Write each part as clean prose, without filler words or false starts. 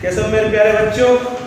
कैसे हो मेरे प्यारे बच्चों?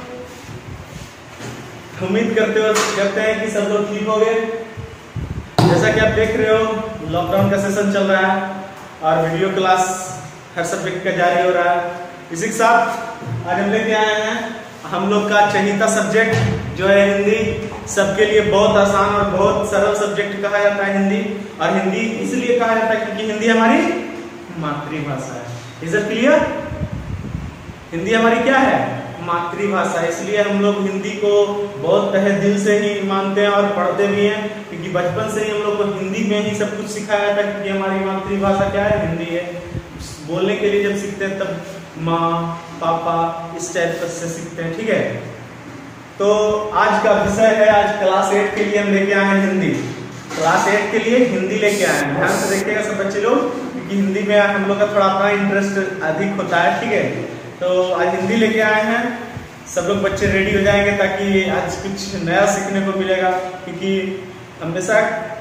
उम्मीद करते हैं कि सब लोग ठीक हो गए। जैसा कि आप देख रहे हो लॉकडाउन का सेशन चल रहा है और वीडियो क्लास हर सब्जेक्ट का जारी हो रहा है। इसी के साथ आज हम लेके आए हैं हम लोग का चहीता सब्जेक्ट जो है हिंदी। सबके लिए बहुत आसान और बहुत सरल सब्जेक्ट कहा जाता है हिंदी। और हिंदी इसलिए कहा जाता है क्योंकि हिंदी हमारी मातृभाषा है। Is it clear? हिंदी हमारी क्या है? मातृभाषा। इसलिए हम लोग हिंदी को बहुत तहे दिल से ही मानते हैं और पढ़ते भी हैं, क्योंकि बचपन से ही हम लोग को हिंदी में ही सब कुछ सिखाया जाता है। क्योंकि हमारी मातृभाषा क्या है? हिंदी है। बोलने के लिए जब सीखते हैं तब माँ पापा इस टाइप से सीखते हैं। ठीक है, तो आज का विषय है, आज क्लास 8 के लिए हम लेके आए हैं हिंदी। क्लास 8 के लिए हिंदी लेके आए हैं। ध्यान से देखिएगा सब बच्चे लोग, क्योंकि हिंदी में हम लोग का थोड़ा अपना इंटरेस्ट अधिक होता है। ठीक है, तो आज हिंदी लेके आए हैं। सब लोग बच्चे रेडी हो जाएंगे ताकि आज कुछ नया सीखने को मिलेगा। क्योंकि हमेशा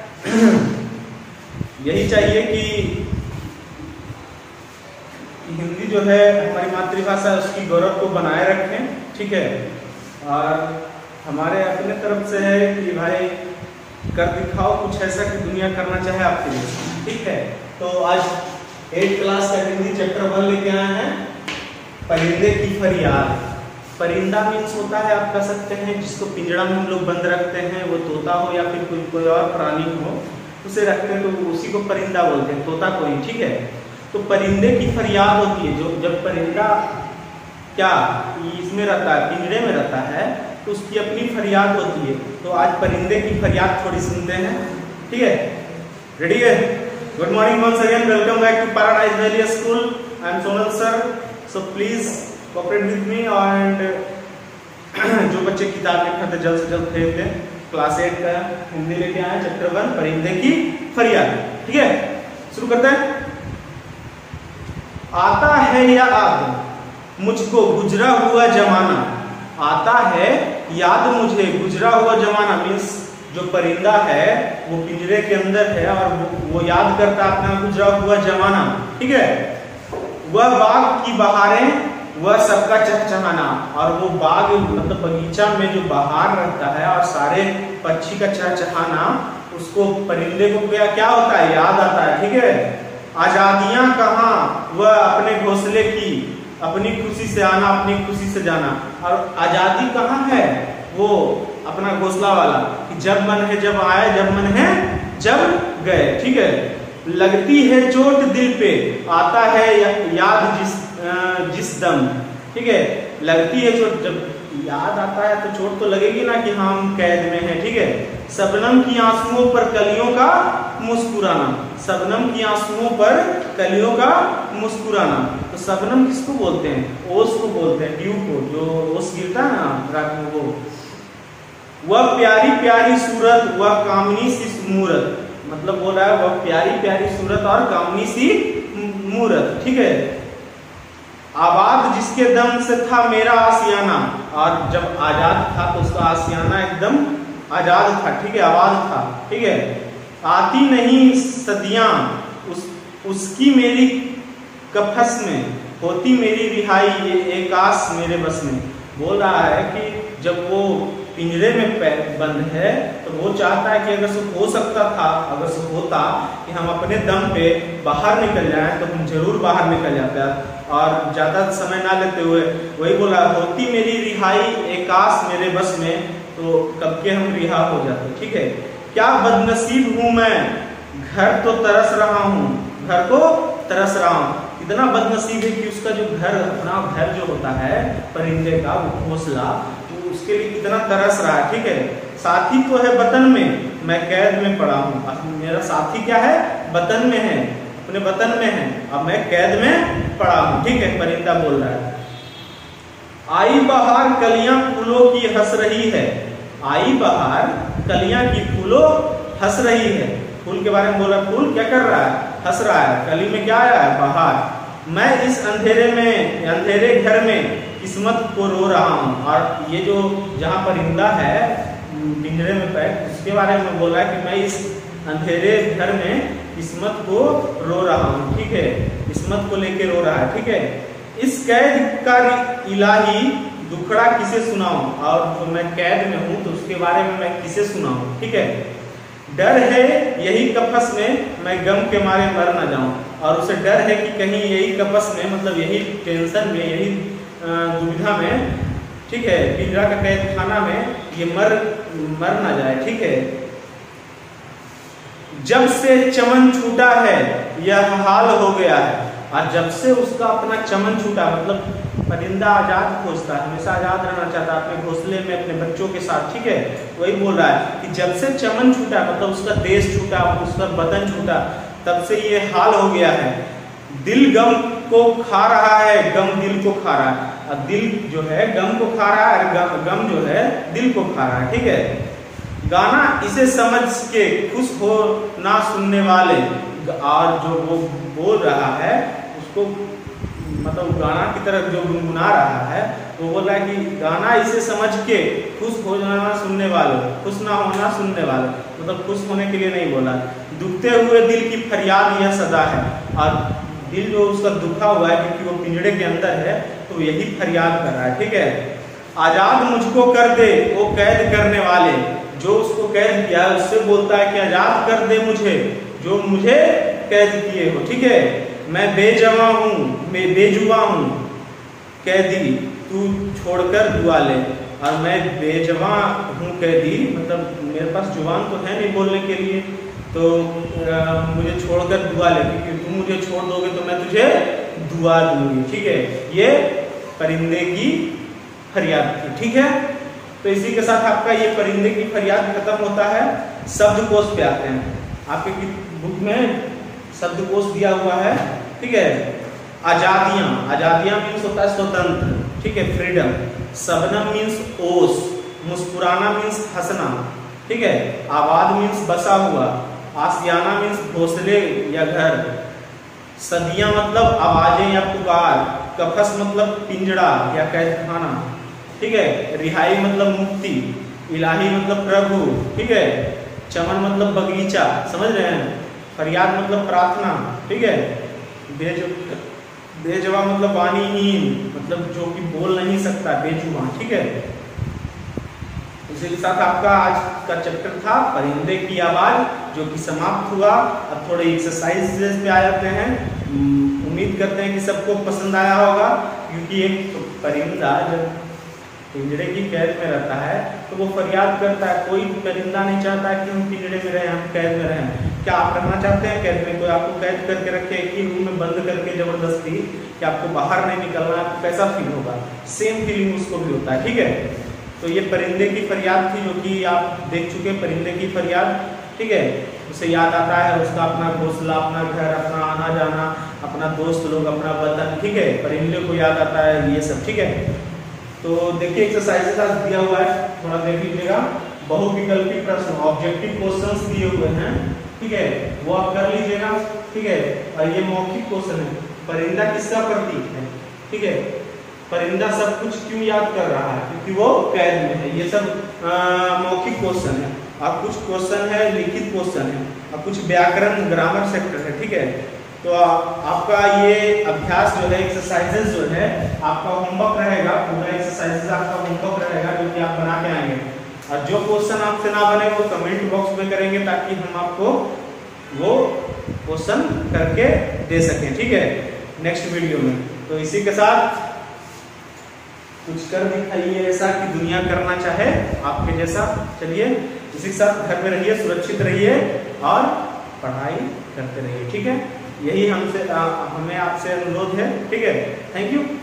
यही चाहिए कि हिंदी जो है हमारी मातृभाषा उसकी गौरव को बनाए रखें। ठीक है, और हमारे अपने तरफ से है कि भाई कर दिखाओ कुछ ऐसा कि दुनिया करना चाहे आपके लिए। ठीक है, तो आज 8 क्लास का हिंदी चैप्टर 1 लेके आए हैं, परिंदे की फरियाद। परिंदा मीन्स होता है, आप कह सकते हैं जिसको पिंजड़ा में हम लोग बंद रखते हैं, वो तोता हो या फिर कोई और प्राणी हो उसे रखते हैं तो उसी को परिंदा बोलते हैं, तोता कोई। ठीक है, तो परिंदे की फरियाद होती है। जो जब परिंदा क्या इसमें रहता है, पिंजड़े में रहता है, तो उसकी अपनी फरियाद होती है। तो आज परिंदे की फरियाद थोड़ी सुनते हैं। ठीक है, रेडी है? Good morning once again, welcome back to paradise valley school. I am Sonal sir, so please cooperate with me. And जो बच्चे किताब लिखते हैं जल्द से जल्द खरीद लें। क्लास 8 का हिंदी लेके आए चैप्टर 1 परिंदे की फरियाद। ठीक है, शुरू करते हैं। आता है या याद मुझको गुजरा हुआ जमाना। आता है याद मुझे गुजरा हुआ जमाना मीन्स जो परिंदा है वो पिंजरे के अंदर है और वो याद करता अपना गुजरा हुआ जमाना। ठीक है, वह बाग की बहारें वह सबका चहचहाना। और वो बाग मतलब बगीचा में जो बहार रहता है और सारे पक्षी का चहचहाना, उसको परिंदे को क्या होता है? याद आता है। ठीक है, आजादियां कहाँ वह अपने घोंसले की, अपनी खुशी से आना अपनी खुशी से जाना। और आजादी कहाँ है? वो अपना घोंसला वाला, कि जब मन है जब आए, जब मन है जब गए। ठीक है, लगती है चोट दिल पे, आता है याद जिस दम। ठीक है, लगती है चोट, जब याद आता है तो चोट तो लगेगी ना कि हम कैद में हैं। ठीक है, शबनम की आंसुओं पर कलियों का मुस्कुराना। शबनम की आंसुओं पर कलियों का मुस्कुराना। तो शबनम किसको बोलते हैं? ओस को बोलते हैं, ड्यू को, जो ओस गिरता है ना रात में वो। वह प्यारी प्यारी सूरत वह कामनी सी मूरत, मतलब बोल रहा है वह प्यारी प्यारी सूरत और कामनी सी मूरत। ठीक है, आबाद जिसके दम से था मेरा आसियाना। और जब आजाद था तो उसका आसियाना एकदम आजाद था। ठीक है, आबाद था। ठीक है, आती नहीं सदियां उसकी मेरी कफस में, होती मेरी रिहाई ये एक आस मेरे बस में। बोल रहा है कि जब वो पिंजरे में बंद है तो वो चाहता है कि अगर सुख हो सकता था, अगर सुख होता कि हम अपने दम पे बाहर निकल जाएं तो हम जरूर बाहर निकल जाते। और ज्यादा समय ना लेते हुए वही बोला, होती मेरी रिहाई एक आस मेरे बस में, तो कब के हम रिहा हो जाते। ठीक है, क्या बदनसीब हूं मैं, घर तो तरस रहा हूं, घर को तरस रहा हूं। इतना बदनसीब है कि उसका जो घर, अपना घर जो होता है परिंदे का, वो घोंसला, उसके लिए कितना तरस रहा है। ठीक है, साथी तो है वतन में, मैं कैद में पड़ा हूँ। मेरा साथी क्या है? वतन में है, अपने वतन में है, अब मैं कैद में पड़ा हूँ। ठीक है, परिंदा बोल रहा है। आई बहार कलियां फूलों की हंस रही है। आई बहार कलियां की फूलों हंस रही है। फूल के बारे में बोला, फूल क्या कर रहा है? हंस रहा है। कली में क्या आया है? बहार। मैं इस अंधेरे में, अंधेरे घर में किस्मत को रो रहा हूँ। और ये जो जहाँ परिंदा है पिंजरे में पैक, उसके बारे में बोला है कि मैं इस अंधेरे घर में किस्मत को रो रहा हूँ। ठीक है, किस्मत को लेके रो रहा है। ठीक है, इस कैद का इलाही दुखड़ा किसे सुनाऊं, और जो मैं कैद में हूं तो उसके बारे में मैं किसे सुनाऊं। ठीक है, डर है यही कपस में मैं गम के मारे मर न जाऊं, और उसे डर है कि कहीं यही कपस में, मतलब यही टेंशन में, यही दुविधा में, ठीक है, पिंजरा का कैद खाना में ये मर ना जाए। ठीक है, जब से चमन छूटा है यह हाल हो गया है, और जब से उसका अपना चमन छूटा, मतलब परिंदा आजाद खोजता है, हमेशा आजाद रहना चाहता है अपने घोंसले में अपने बच्चों के साथ। ठीक है, वही बोल रहा है कि जब से चमन छूटा, मतलब उसका देश छूटा, उसका वतन छूटा, तब से ये हाल हो गया है। दिल गम को खा रहा है, गम दिल को खा रहा है, और दिल जो है गम को खा रहा है, और गम जो है दिल को खा रहा है। ठीक है, गाना इसे समझ के खुश हो ना सुनने वाले, और जो वो बोल रहा है उसको, मतलब गाना की तरफ जो गुनगुना रहा है, वो बोल रहा है कि गाना इसे समझ के खुश हो जाना सुनने वाले, खुश ना होना सुनने वाले, मतलब खुश होने के लिए नहीं बोला। दुखते हुए दिल की फरियाद यह सदा है, और दिल जो उसका दुखा हुआ है क्योंकि वो पिंजड़े के अंदर है, तो यही फरियाद कर रहा है। ठीक है, आजाद मुझको कर दे वो कैद करने वाले, जो उसको कैद किया है उससे बोलता है कि आजाद कर दे मुझे, जो मुझे कैद किए हो। ठीक है, मैं बेजवा हूँ, मैं बेजुबा हूँ कैदी, तू छोड़कर दुआ ले, और मैं बेजवा हूँ कैदी, मतलब मेरे पास जुबान तो है नहीं बोलने के लिए, तो मुझे छोड़कर दुआ ले, क्योंकि तुम मुझे छोड़ दोगे तो मैं तुझे दुआ दूंगी। ठीक है, ये परिंदे की फरियाद थी। ठीक है, तो इसी के साथ आपका ये परिंदे की फरियाद खत्म होता है। शब्दकोश पे आते हैं, आपके बुक में शब्दकोश दिया हुआ है। ठीक है, आजादियां, आजादियां मीन्स होता है स्वतंत्र। ठीक है, फ्रीडम। शबनम मीन्स ओस, मुस्कुराना मीन्स हंसना। ठीक है, आबाद मीन्स बसा हुआ, आसियाना मीन्स घोंसले या घर, सदियां मतलब आवाजें या पुकार, कफस मतलब पिंजड़ा या कैद खाना। ठीक है, रिहाई मतलब मुक्ति, इलाही मतलब प्रभु। ठीक है, चमन मतलब बगीचा, समझ रहे हैं, फरियाद मतलब प्रार्थना। ठीक है, बेजवा मतलब वाणीहीन, मतलब जो कि बोल नहीं सकता, बेजुबान। ठीक है, इसी के साथ आपका आज का चैप्टर था परिंदे की आवाज, जो कि समाप्त हुआ। अब थोड़े एक्सरसाइजेस पे आ जाते हैं। उम्मीद करते हैं कि सबको पसंद आया होगा, क्योंकि एक परिंदा जब पिंजरे की कैद में रहता है तो वो फरियाद करता है। कोई परिंदा नहीं चाहता है कि हम पिंजरे में रहें, हम कैद में रहें। क्या आप रहना चाहते हैं कैद में? कोई आपको कैद करके रखे एक ही रूम में बंद करके जबरदस्ती, कि आपको बाहर नहीं निकलना, आपको कैसा फील होगा? सेम फीलिंग उसको भी होता है। ठीक है, तो ये परिंदे की फरियाद थी, जो कि आप देख चुके परिंदे की फरियाद। ठीक है, उसे याद आता है उसका अपना घोंसला, अपना घर, अपना आना जाना, अपना दोस्त लोग, अपना वतन। ठीक है, परिंदे को याद आता है ये सब। ठीक है, तो देखिए एक्सरसाइजेस आज दिया हुआ है, थोड़ा देख लीजिएगा। बहुविकल्पी प्रश्न, ऑब्जेक्टिव क्वेश्चंस दिए हुए हैं। ठीक है, वो आप कर लीजिएगा। ठीक है, और ये मौखिक क्वेश्चन है, परिंदा किसका प्रतीक है? ठीक है, परिंदा सब कुछ क्यों याद कर रहा है? क्योंकि वो कैद में है। ये सब मौखिक क्वेश्चन है, और कुछ क्वेश्चन है लिखित क्वेश्चन है, और कुछ व्याकरण ग्रामर सेक्टर है। ठीक है, तो आपका ये अभ्यास जो है, एक्सरसाइजेस जो है, आपका होमवर्क रहेगा, पूरा एक्सरसाइजेस आपका होमवर्क रहेगा, जो कि आप बना के आएंगे। और जो क्वेश्चन आपसे ना बने वो कमेंट बॉक्स में करेंगे, ताकि हम आपको वो क्वेश्चन करके दे सकें। ठीक है, नेक्स्ट वीडियो में। तो इसी के साथ कुछ कर दिखाइए ऐसा कि दुनिया करना चाहे आपके जैसा। चलिए, इसी के साथ घर में रहिए, सुरक्षित रहिए और पढ़ाई करते रहिए। ठीक है, यही हमें आपसे अनुरोध है। ठीक है, थैंक यू।